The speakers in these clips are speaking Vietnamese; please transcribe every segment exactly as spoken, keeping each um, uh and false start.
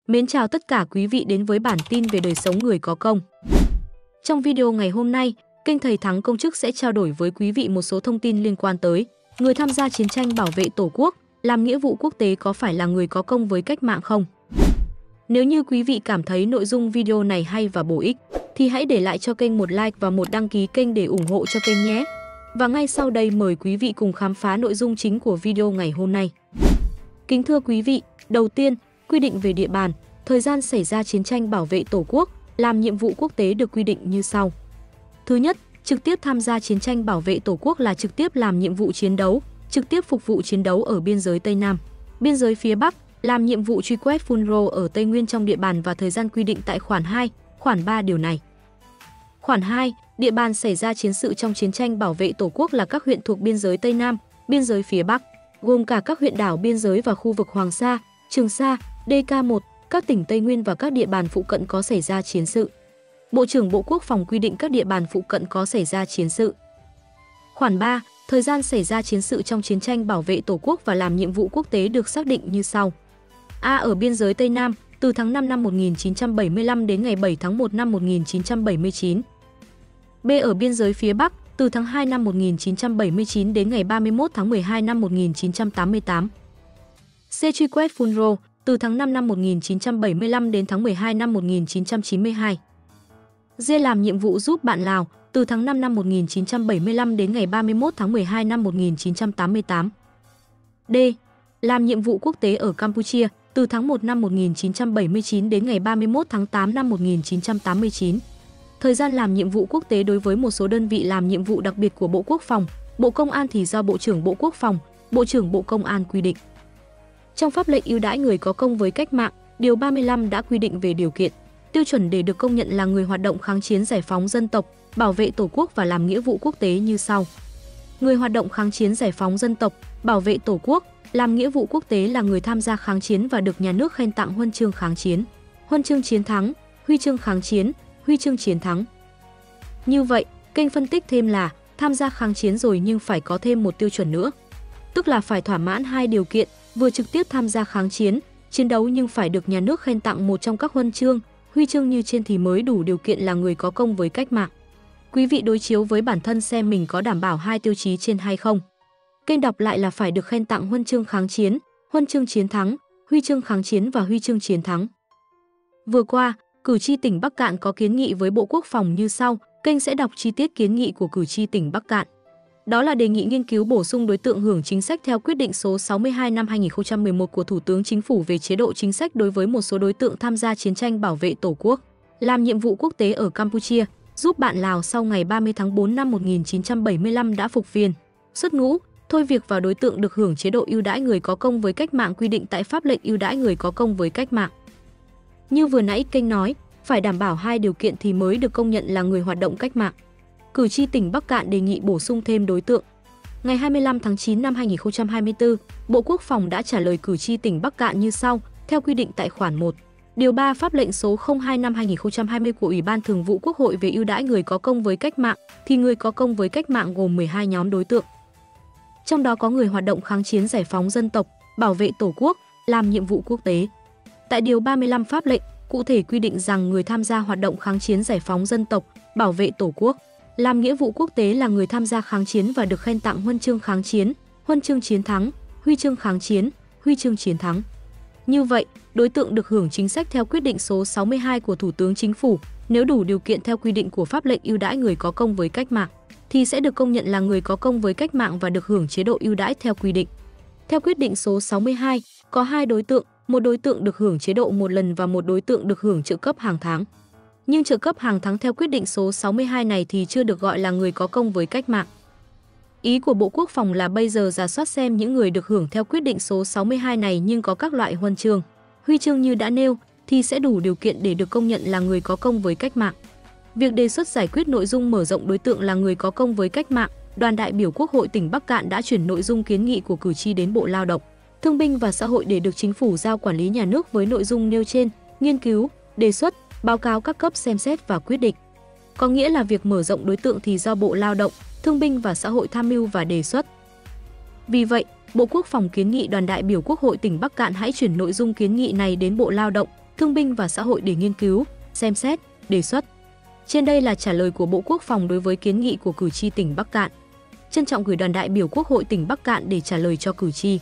Mến chào tất cả quý vị đến với bản tin về đời sống người có công. Trong video ngày hôm nay, kênh Thầy Thắng Công Chức sẽ trao đổi với quý vị một số thông tin liên quan tới người tham gia chiến tranh bảo vệ Tổ quốc, làm nghĩa vụ quốc tế có phải là người có công với cách mạng không? Nếu như quý vị cảm thấy nội dung video này hay và bổ ích, thì hãy để lại cho kênh một like và một đăng ký kênh để ủng hộ cho kênh nhé. Và ngay sau đây mời quý vị cùng khám phá nội dung chính của video ngày hôm nay. Kính thưa quý vị, đầu tiên, quy định về địa bàn, thời gian xảy ra chiến tranh bảo vệ Tổ quốc, làm nhiệm vụ quốc tế được quy định như sau. Thứ nhất, trực tiếp tham gia chiến tranh bảo vệ Tổ quốc là trực tiếp làm nhiệm vụ chiến đấu, trực tiếp phục vụ chiến đấu ở biên giới Tây Nam, biên giới phía Bắc, làm nhiệm vụ truy quét phun rô ở Tây Nguyên trong địa bàn và thời gian quy định tại khoản hai, khoản ba điều này. Khoản hai, địa bàn xảy ra chiến sự trong chiến tranh bảo vệ Tổ quốc là các huyện thuộc biên giới Tây Nam, biên giới phía Bắc, gồm cả các huyện đảo biên giới và khu vực Hoàng Sa, Trường Sa, đê ca một, các tỉnh Tây Nguyên và các địa bàn phụ cận có xảy ra chiến sự. Bộ trưởng Bộ Quốc phòng quy định các địa bàn phụ cận có xảy ra chiến sự. Khoản ba, thời gian xảy ra chiến sự trong chiến tranh bảo vệ Tổ quốc và làm nhiệm vụ quốc tế được xác định như sau. A. Ở biên giới Tây Nam, từ tháng năm năm một nghìn chín trăm bảy mươi lăm đến ngày bảy tháng một năm một nghìn chín trăm bảy mươi chín. B. Ở biên giới phía Bắc, từ tháng hai năm một nghìn chín trăm bảy mươi chín đến ngày ba mươi mốt tháng mười hai năm một nghìn chín trăm tám mươi tám. C. Truy quét phun rô, từ tháng năm năm một nghìn chín trăm bảy mươi lăm đến tháng mười hai năm một nghìn chín trăm chín mươi hai. D. Làm nhiệm vụ giúp bạn Lào, từ tháng năm năm một nghìn chín trăm bảy mươi lăm đến ngày ba mươi mốt tháng mười hai năm một nghìn chín trăm tám mươi tám. D. Làm nhiệm vụ quốc tế ở Campuchia, từ tháng một năm một nghìn chín trăm bảy mươi chín đến ngày ba mươi mốt tháng tám năm một nghìn chín trăm tám mươi chín. Thời gian làm nhiệm vụ quốc tế đối với một số đơn vị làm nhiệm vụ đặc biệt của Bộ Quốc phòng, Bộ Công an thì do Bộ trưởng Bộ Quốc phòng, Bộ trưởng Bộ Công an quy định. Trong pháp lệnh ưu đãi người có công với cách mạng, điều ba mươi lăm đã quy định về điều kiện, tiêu chuẩn để được công nhận là người hoạt động kháng chiến giải phóng dân tộc, bảo vệ Tổ quốc và làm nghĩa vụ quốc tế như sau. Người hoạt động kháng chiến giải phóng dân tộc, bảo vệ Tổ quốc, làm nghĩa vụ quốc tế là người tham gia kháng chiến và được nhà nước khen tặng huân chương kháng chiến, huân chương chiến thắng, huy chương kháng chiến, huy chương chiến thắng. Như vậy, kênh phân tích thêm là tham gia kháng chiến rồi nhưng phải có thêm một tiêu chuẩn nữa. Tức là phải thỏa mãn hai điều kiện, vừa trực tiếp tham gia kháng chiến, chiến đấu nhưng phải được nhà nước khen tặng một trong các huân chương, huy chương như trên thì mới đủ điều kiện là người có công với cách mạng. Quý vị đối chiếu với bản thân xem mình có đảm bảo hai tiêu chí trên hay không. Kênh đọc lại là phải được khen tặng huân chương kháng chiến, huân chương chiến thắng, huy chương kháng chiến và huy chương chiến thắng. Vừa qua, cử tri tỉnh Bắc Kạn có kiến nghị với Bộ Quốc phòng như sau, kênh sẽ đọc chi tiết kiến nghị của cử tri tỉnh Bắc Kạn. Đó là đề nghị nghiên cứu bổ sung đối tượng hưởng chính sách theo quyết định số sáu mươi hai năm hai nghìn không trăm mười một của Thủ tướng Chính phủ về chế độ chính sách đối với một số đối tượng tham gia chiến tranh bảo vệ Tổ quốc, làm nhiệm vụ quốc tế ở Campuchia, giúp bạn Lào sau ngày ba mươi tháng tư năm một nghìn chín trăm bảy mươi lăm đã phục viên, xuất ngũ, thôi việc và đối tượng được hưởng chế độ ưu đãi người có công với cách mạng quy định tại pháp lệnh ưu đãi người có công với cách mạng. Như vừa nãy kênh nói, phải đảm bảo hai điều kiện thì mới được công nhận là người hoạt động cách mạng. Cử tri tỉnh Bắc Kạn đề nghị bổ sung thêm đối tượng. Ngày hai mươi lăm tháng chín năm hai nghìn không trăm hai mươi tư, Bộ Quốc phòng đã trả lời cử tri tỉnh Bắc Kạn như sau, theo quy định tại khoản một, điều ba pháp lệnh số không hai năm hai nghìn không trăm hai mươi của Ủy ban Thường vụ Quốc hội về ưu đãi người có công với cách mạng, thì người có công với cách mạng gồm mười hai nhóm đối tượng. Trong đó có người hoạt động kháng chiến giải phóng dân tộc, bảo vệ Tổ quốc, làm nhiệm vụ quốc tế. Tại điều ba mươi lăm pháp lệnh, cụ thể quy định rằng người tham gia hoạt động kháng chiến giải phóng dân tộc, bảo vệ Tổ quốc, làm nghĩa vụ quốc tế là người tham gia kháng chiến và được khen tặng huân chương kháng chiến, huân chương chiến thắng, huy chương kháng chiến, huy chương chiến thắng. Như vậy, đối tượng được hưởng chính sách theo quyết định số sáu mươi hai của Thủ tướng Chính phủ, nếu đủ điều kiện theo quy định của pháp lệnh ưu đãi người có công với cách mạng, thì sẽ được công nhận là người có công với cách mạng và được hưởng chế độ ưu đãi theo quy định. Theo quyết định số sáu mươi hai, có hai đối tượng, một đối tượng được hưởng chế độ một lần và một đối tượng được hưởng trợ cấp hàng tháng. Nhưng trợ cấp hàng tháng theo quyết định số sáu mươi hai này thì chưa được gọi là người có công với cách mạng. Ý của Bộ Quốc phòng là bây giờ rà soát xem những người được hưởng theo quyết định số sáu mươi hai này nhưng có các loại huân chương, huy chương như đã nêu thì sẽ đủ điều kiện để được công nhận là người có công với cách mạng. Việc đề xuất giải quyết nội dung mở rộng đối tượng là người có công với cách mạng, đoàn đại biểu Quốc hội tỉnh Bắc Kạn đã chuyển nội dung kiến nghị của cử tri đến Bộ Lao động, Thương binh và Xã hội để được Chính phủ giao quản lý nhà nước với nội dung nêu trên, nghiên cứu, đề xuất, báo cáo các cấp xem xét và quyết định. Có nghĩa là việc mở rộng đối tượng thì do Bộ Lao động, Thương binh và Xã hội tham mưu và đề xuất. Vì vậy, Bộ Quốc phòng kiến nghị đoàn đại biểu Quốc hội tỉnh Bắc Kạn hãy chuyển nội dung kiến nghị này đến Bộ Lao động, Thương binh và Xã hội để nghiên cứu, xem xét, đề xuất. Trên đây là trả lời của Bộ Quốc phòng đối với kiến nghị của cử tri tỉnh Bắc Kạn. Trân trọng gửi đoàn đại biểu Quốc hội tỉnh Bắc Kạn để trả lời cho cử tri.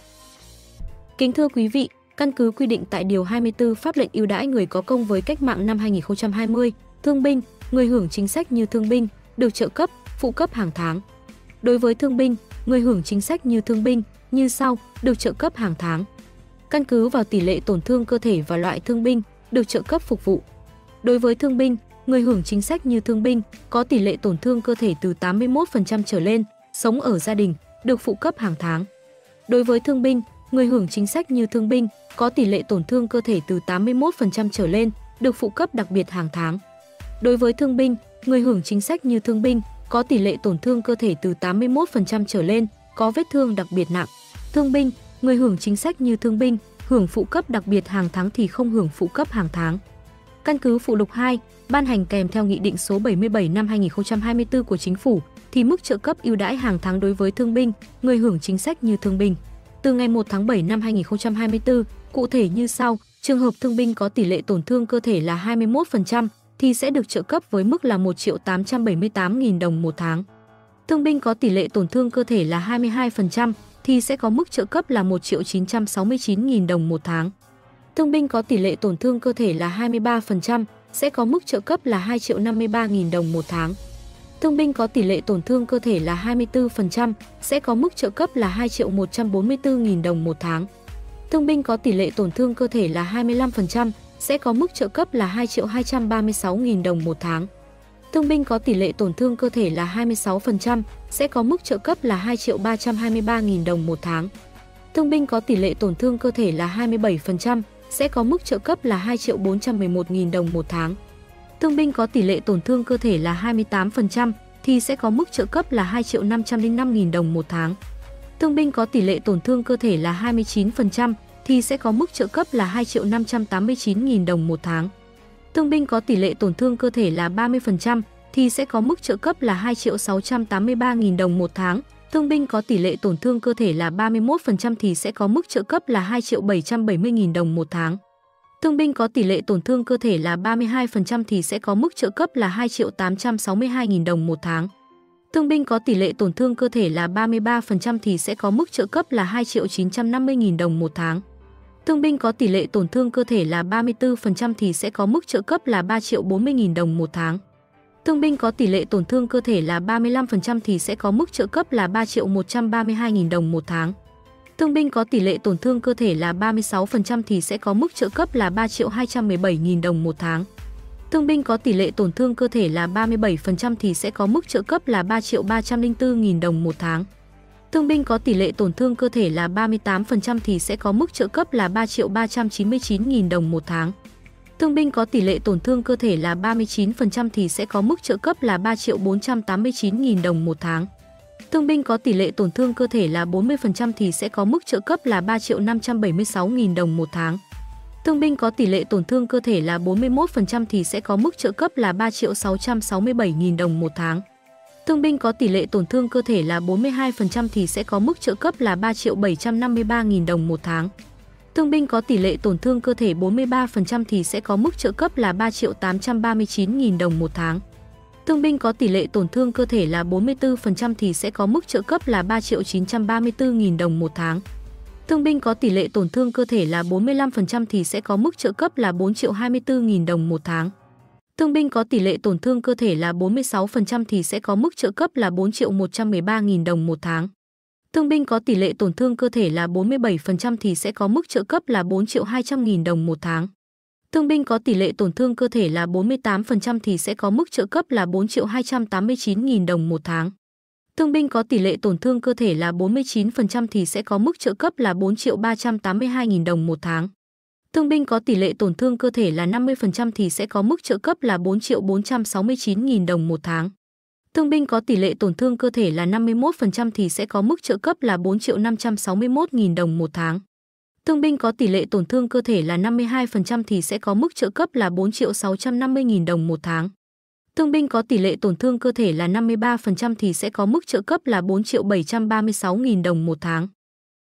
Kính thưa quý vị, căn cứ quy định tại Điều hai mươi tư Pháp lệnh ưu đãi người có công với cách mạng năm hai nghìn không trăm hai mươi, thương binh, người hưởng chính sách như thương binh, được trợ cấp, phụ cấp hàng tháng. Đối với thương binh, người hưởng chính sách như thương binh, như sau, được trợ cấp hàng tháng. Căn cứ vào tỷ lệ tổn thương cơ thể và loại thương binh, được trợ cấp phục vụ. Đối với thương binh, người hưởng chính sách như thương binh, có tỷ lệ tổn thương cơ thể từ tám mươi mốt phần trăm trở lên, sống ở gia đình, được phụ cấp hàng tháng. Đối với thương binh, người hưởng chính sách như thương binh, có tỷ lệ tổn thương cơ thể từ tám mươi mốt phần trăm trở lên, được phụ cấp đặc biệt hàng tháng. Đối với thương binh, người hưởng chính sách như thương binh, có tỷ lệ tổn thương cơ thể từ tám mươi mốt phần trăm trở lên, có vết thương đặc biệt nặng. Thương binh, người hưởng chính sách như thương binh, hưởng phụ cấp đặc biệt hàng tháng thì không hưởng phụ cấp hàng tháng. Căn cứ phụ lục hai, ban hành kèm theo Nghị định số bảy mươi bảy năm hai nghìn không trăm hai mươi tư của Chính phủ, thì mức trợ cấp ưu đãi hàng tháng đối với thương binh, người hưởng chính sách như thương binh. Từ ngày một tháng bảy năm hai nghìn không trăm hai mươi tư, cụ thể như sau: trường hợp thương binh có tỷ lệ tổn thương cơ thể là hai mươi mốt phần trăm thì sẽ được trợ cấp với mức là một triệu tám trăm bảy mươi tám nghìn đồng một tháng. Thương binh có tỷ lệ tổn thương cơ thể là hai mươi hai phần trăm thì sẽ có mức trợ cấp là một triệu chín trăm sáu mươi chín nghìn đồng một tháng. Thương binh có tỷ lệ tổn thương cơ thể là hai mươi ba phần trăm sẽ có mức trợ cấp là hai triệu năm mươi ba nghìn đồng một tháng. Thương binh có tỷ lệ tổn thương cơ thể là hai mươi tư phần trăm sẽ có mức trợ cấp là hai triệu một trăm bốn mươi tư nghìn đồng một tháng. Thương binh có tỷ lệ tổn thương cơ thể là hai mươi lăm phần trăm sẽ có mức trợ cấp là hai triệu hai trăm ba mươi sáu nghìn đồng một tháng. Thương binh có tỷ lệ tổn thương cơ thể là hai mươi sáu phần trăm sẽ có mức trợ cấp là hai triệu ba trăm hai mươi ba nghìn đồng một tháng. Thương binh có tỷ lệ tổn thương cơ thể là hai mươi bảy phần trăm sẽ có mức trợ cấp là hai triệu bốn trăm mười một nghìn đồng một tháng. Thương binh có tỷ lệ tổn thương cơ thể là hai mươi tám phần trăm thì sẽ có mức trợ cấp là hai triệu năm trăm lẻ năm nghìn đồng một tháng. Thương binh có tỷ lệ tổn thương cơ thể là hai mươi chín phần trăm thì sẽ có mức trợ cấp là hai triệu năm trăm tám mươi chín nghìn đồng một tháng. Thương binh có tỷ lệ tổn thương cơ thể là ba mươi phần trăm thì sẽ có mức trợ cấp là hai triệu sáu trăm tám mươi ba nghìn đồng một tháng. Thương binh có tỷ lệ tổn thương cơ thể là ba mươi mốt phần trăm thì sẽ có mức trợ cấp là hai triệu bảy trăm bảy mươi nghìn đồng một tháng. Thương binh có tỷ lệ tổn thương cơ thể là ba mươi hai phần trăm thì sẽ có mức trợ cấp là hai triệu tám trăm sáu mươi hai nghìn đồng một tháng. Thương binh có tỷ lệ tổn thương cơ thể là ba mươi ba phần trăm thì sẽ có mức trợ cấp là hai triệu chín trăm năm mươi nghìn đồng một tháng. Thương binh có tỷ lệ tổn thương cơ thể là ba mươi tư phần trăm thì sẽ có mức trợ cấp là ba triệu bốn mươi nghìn đồng một tháng. Thương binh có tỷ lệ tổn thương cơ thể là ba mươi lăm phần trăm thì sẽ có mức trợ cấp là ba triệu một trăm ba mươi hai nghìn đồng một tháng. Thương binh có tỷ lệ tổn thương cơ thể là ba mươi sáu phần trăm thì sẽ có mức trợ cấp là ba triệu hai trăm mười bảy nghìn đồng một tháng. Thương binh có tỷ lệ tổn thương cơ thể là ba mươi bảy phần trăm thì sẽ có mức trợ cấp là ba triệu ba trăm lẻ bốn nghìn đồng một tháng. Thương binh có tỷ lệ tổn thương cơ thể là ba mươi tám phần trăm thì sẽ có mức trợ cấp là ba triệu ba trăm chín mươi chín nghìn đồng một tháng. Thương binh có tỷ lệ tổn thương cơ thể là ba mươi chín phần trăm thì sẽ có mức trợ cấp là ba triệu bốn trăm tám mươi chín nghìn đồng một tháng. Thương binh có tỷ lệ tổn thương cơ thể là bốn mươi phần trăm thì sẽ có mức trợ cấp là ba triệu năm trăm bảy mươi sáu nghìn đồng một tháng. Thương binh có tỷ lệ tổn thương cơ thể là bốn mươi mốt phần trăm thì sẽ có mức trợ cấp là ba triệu sáu trăm sáu mươi bảy nghìn đồng một tháng. Thương binh có tỷ lệ tổn thương cơ thể là bốn mươi hai phần trăm thì sẽ có mức trợ cấp là ba triệu bảy trăm năm mươi ba nghìn đồng một tháng. Thương binh có tỷ lệ tổn thương cơ thể bốn mươi ba phần trăm thì sẽ có mức trợ cấp là ba triệu tám trăm ba mươi chín nghìn đồng một tháng. Thương binh có tỷ lệ tổn thương cơ thể là bốn mươi tư phần trăm thì sẽ có mức trợ cấp là ba triệu chín trăm ba mươi tư nghìn đồng một tháng. Thương binh có tỷ lệ tổn thương cơ thể là bốn mươi lăm phần trăm thì sẽ có mức trợ cấp là bốn triệu hai mươi tư nghìn đồng một tháng. Thương binh có tỷ lệ tổn thương cơ thể là bốn mươi sáu phần trăm thì sẽ có mức trợ cấp là bốn triệu một trăm mười ba nghìn đồng một tháng. Thương binh có tỷ lệ tổn thương cơ thể là bốn mươi bảy phần trăm thì sẽ có mức trợ cấp là bốn triệu hai trăm nghìn đồng một tháng. Thương binh có tỷ lệ tổn thương cơ thể là bốn mươi tám phần trăm thì sẽ có mức trợ cấp là bốn triệu hai trăm tám mươi chín nghìn đồng một tháng. Thương binh có tỷ lệ tổn thương cơ thể là bốn mươi chín phần trăm thì sẽ có mức trợ cấp là bốn triệu ba trăm tám mươi hai nghìn đồng một tháng. Thương binh có tỷ lệ tổn thương cơ thể là năm mươi phần trăm thì sẽ có mức trợ cấp là bốn triệu bốn trăm sáu mươi chín nghìn đồng một tháng. Thương binh có tỷ lệ tổn thương cơ thể là năm mươi mốt phần trăm thì sẽ có mức trợ cấp là bốn triệu năm trăm sáu mươi mốt nghìn đồng một tháng. Thương binh có tỷ lệ tổn thương cơ thể là năm mươi hai phần trăm thì sẽ có mức trợ cấp là bốn triệu sáu trăm năm mươi nghìn đồng một tháng. Thương binh có tỷ lệ tổn thương cơ thể là năm mươi ba phần trăm thì sẽ có mức trợ cấp là bốn triệu bảy trăm ba mươi sáu nghìn đồng một tháng.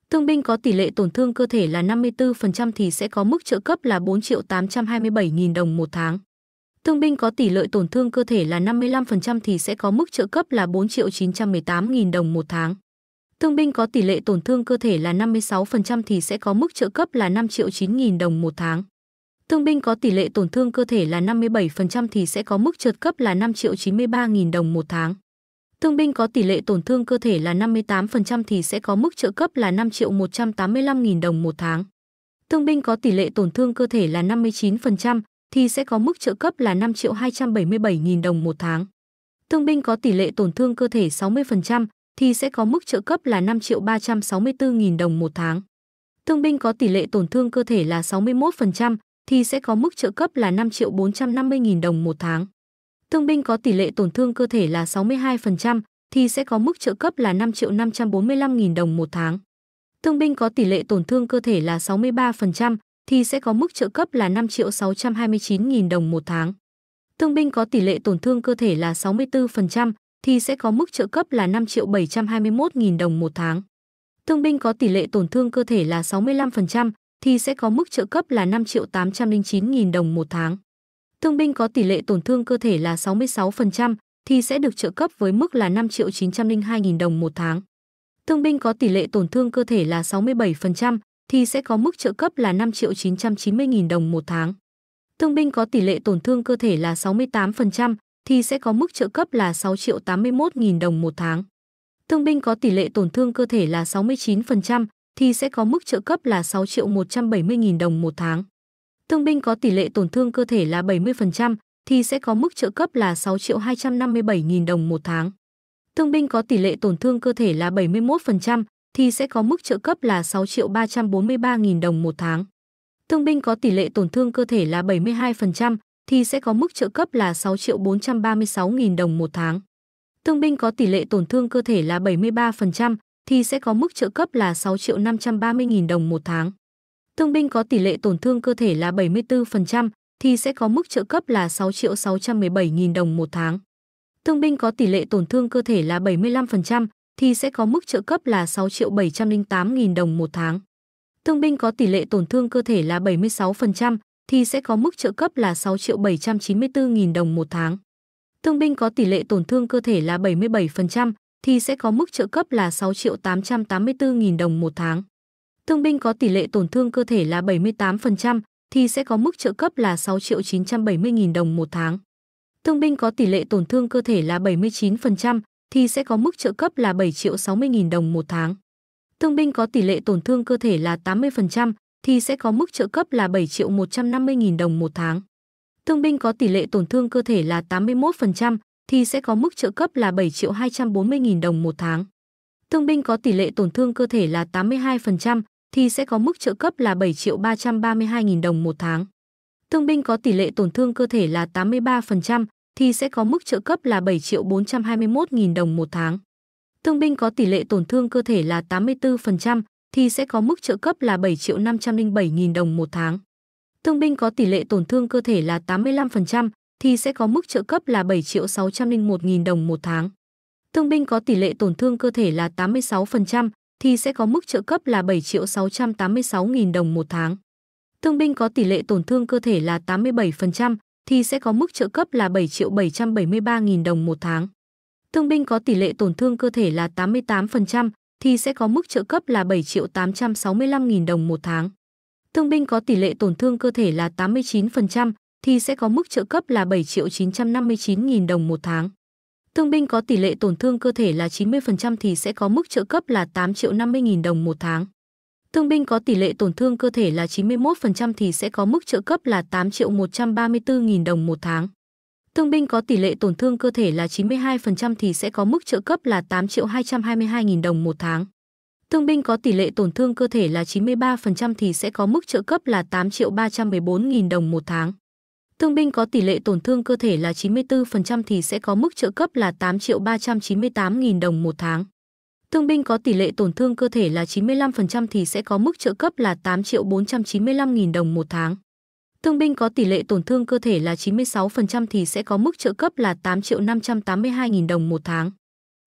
Thương binh có tỷ lệ tổn thương cơ thể là năm mươi tư phần trăm thì sẽ có mức trợ cấp là bốn triệu tám trăm hai mươi bảy nghìn đồng một tháng. Thương binh có tỷ lệ tổn thương cơ thể là năm mươi lăm phần trăm thì sẽ có mức trợ cấp là bốn triệu chín trăm mười tám nghìn đồng một tháng. Thương binh có tỷ lệ tổn thương cơ thể là năm mươi sáu phần trăm thì sẽ có mức trợ cấp là năm triệu chín nghìn đồng một tháng. Thương binh có tỷ lệ tổn thương cơ thể là năm mươi bảy phần trăm thì sẽ có mức trợ cấp là năm triệu chín mươi ba nghìn đồng một tháng. Thương binh có tỷ lệ tổn thương cơ thể là năm mươi tám phần trăm thì sẽ có mức trợ cấp là năm triệu một trăm tám mươi lăm nghìn đồng một tháng. Thương binh có tỷ lệ tổn thương cơ thể là năm mươi chín phần trăm thì sẽ có mức trợ cấp là năm triệu hai trăm bảy mươi bảy nghìn đồng một tháng. Thương binh có tỷ lệ tổn thương cơ thể sáu mươi phần trăm thì sẽ có mức trợ cấp là năm triệu ba trăm sáu mươi tư nghìn đồng một tháng. Thương binh có tỷ lệ tổn thương cơ thể là sáu mươi mốt phần trăm thì sẽ có mức trợ cấp là năm triệu bốn trăm năm mươi nghìn đồng một tháng. Thương binh có tỷ lệ tổn thương cơ thể là sáu mươi hai phần trăm thì sẽ có mức trợ cấp là năm triệu năm trăm bốn mươi lăm nghìn đồng một tháng. Thương binh có tỷ lệ tổn thương cơ thể là sáu mươi ba phần trăm thì sẽ có mức trợ cấp là năm triệu sáu trăm hai mươi chín nghìn đồng một tháng. Thương binh có tỷ lệ tổn thương cơ thể là sáu mươi tư phần trăm thì sẽ có mức trợ cấp là năm triệu bảy trăm hai mươi mốt nghìn đồng một tháng. Thương binh có tỷ lệ tổn thương cơ thể là sáu mươi lăm phần trăm thì sẽ có mức trợ cấp là năm triệu tám trăm lẻ chín nghìn đồng một tháng. Thương binh có tỷ lệ tổn thương cơ thể là sáu mươi sáu phần trăm thì sẽ được trợ cấp với mức là năm triệu chín trăm lẻ hai nghìn đồng một tháng. Thương binh có tỷ lệ tổn thương cơ thể là sáu mươi bảy phần trăm thì sẽ có mức trợ cấp là năm triệu chín trăm chín mươi nghìn đồng một tháng. Thương binh có tỷ lệ tổn thương cơ thể là sáu mươi tám phần trăm thì sẽ có mức trợ cấp là sáu triệu tám mươi mốt nghìn đồng một tháng. Thương binh có tỷ lệ tổn thương cơ thể là sáu mươi chín phần trăm thì sẽ có mức trợ cấp là sáu triệu một trăm bảy mươi nghìn đồng một tháng. Thương binh có tỷ lệ tổn thương cơ thể là bảy mươi phần trăm thì sẽ có mức trợ cấp là sáu triệu hai trăm năm mươi bảy nghìn đồng một tháng. Thương binh có tỷ lệ tổn thương cơ thể là bảy mươi mốt phần trăm thì sẽ có mức trợ cấp là sáu triệu ba trăm bốn mươi ba nghìn đồng một tháng. Thương binh có tỷ lệ tổn thương cơ thể là bảy mươi hai phần trăm thì sẽ có mức trợ cấp là sáu triệu bốn trăm ba mươi sáu nghìn đồng một tháng. Thương binh có tỷ lệ tổn thương cơ thể là bảy mươi ba phần trăm thì sẽ có mức trợ cấp là sáu triệu năm trăm ba mươi nghìn đồng một tháng. Thương binh có tỷ lệ tổn thương cơ thể là bảy mươi tư phần trăm thì sẽ có mức trợ cấp là sáu triệu sáu trăm mười bảy nghìn đồng một tháng. Thương binh có tỷ lệ tổn thương cơ thể là bảy mươi lăm phần trăm thì sẽ có mức trợ cấp là sáu triệu bảy trăm lẻ tám nghìn đồng một tháng. Thương binh có tỷ lệ tổn thương cơ thể là bảy mươi sáu phần trăm thì sẽ có mức trợ cấp là sáu triệu bảy trăm chín mươi tư nghìn đồng một tháng. Thương binh có tỷ lệ tổn thương cơ thể là bảy mươi bảy phần trăm thì sẽ có mức trợ cấp là sáu triệu tám trăm tám mươi tư nghìn đồng một tháng. Thương binh có tỷ lệ tổn thương cơ thể là bảy mươi tám phần trăm thì sẽ có mức trợ cấp là sáu triệu chín trăm bảy mươi nghìn đồng một tháng. Thương binh có tỷ lệ tổn thương cơ thể là bảy mươi chín phần trăm thì sẽ có mức trợ cấp là bảy triệu sáu mươi nghìn đồng một tháng. Thương binh có tỷ lệ tổn thương cơ thể là tám mươi phần trăm thì sẽ có mức trợ cấp là bảy triệu một trăm năm mươi nghìn đồng một tháng. Thương binh có tỷ lệ tổn thương cơ thể là tám mươi mốt phần trăm thì sẽ có mức trợ cấp là bảy triệu hai trăm bốn mươi nghìn đồng một tháng. Thương binh có tỷ lệ tổn thương cơ thể là tám mươi hai phần trăm thì sẽ có mức trợ cấp là bảy triệu ba trăm ba mươi hai nghìn đồng một tháng. Thương binh có tỷ lệ tổn thương cơ thể là tám mươi ba phần trăm thì sẽ có mức trợ cấp là bảy triệu bốn trăm hai mươi mốt nghìn đồng một tháng. Thương binh có tỷ lệ tổn thương cơ thể là tám mươi tư phần trăm thì sẽ có mức trợ cấp là bảy triệu năm trăm lẻ bảy nghìn đồng một tháng. Thương binh có tỷ lệ tổn thương cơ thể là tám mươi lăm phần trăm thì sẽ có mức trợ cấp là bảy triệu sáu trăm lẻ một nghìn đồng một tháng. Thương binh có tỷ lệ tổn thương cơ thể là tám mươi sáu phần trăm thì sẽ có mức trợ cấp là bảy triệu sáu trăm tám mươi sáu nghìn đồng một tháng. Thương binh có tỷ lệ tổn thương cơ thể là tám mươi bảy phần trăm thì sẽ có mức trợ cấp là bảy triệu bảy trăm bảy mươi ba nghìn đồng một tháng. Thương binh có tỷ lệ tổn thương cơ thể là tám mươi tám phần trăm thì sẽ có mức trợ cấp là bảy triệu tám trăm sáu mươi lăm nghìn đồng một tháng. Thương binh có tỷ lệ tổn thương cơ thể là tám mươi chín phần trăm thì sẽ có mức trợ cấp là bảy triệu chín trăm năm mươi chín nghìn đồng một tháng. Thương binh có tỷ lệ tổn thương cơ thể là chín mươi phần trăm thì sẽ có mức trợ cấp là tám triệu năm mươi nghìn đồng một tháng. Thương binh có tỷ lệ tổn thương cơ thể là chín mươi mốt phần trăm thì sẽ có mức trợ cấp là tám triệu một trăm ba mươi tư nghìn đồng một tháng. Thương binh có tỷ lệ tổn thương cơ thể là chín mươi hai phần trăm thì sẽ có mức trợ cấp là tám triệu hai trăm hai mươi hai nghìn đồng một tháng. Thương binh có tỷ lệ tổn thương cơ thể là chín mươi ba phần trăm thì sẽ có mức trợ cấp là tám triệu ba trăm mười bốn nghìn đồng một tháng. Thương binh có tỷ lệ tổn thương cơ thể là chín mươi tư phần trăm thì sẽ có mức trợ cấp là tám triệu ba trăm chín mươi tám nghìn đồng một tháng. Thương binh có tỷ lệ tổn thương cơ thể là chín mươi lăm phần trăm thì sẽ có mức trợ cấp là tám triệu bốn trăm chín mươi lăm nghìn đồng một tháng. Thương binh có tỷ lệ tổn thương cơ thể là chín mươi sáu phần trăm thì sẽ có mức trợ cấp là tám triệu năm trăm tám mươi hai nghìn đồng một tháng.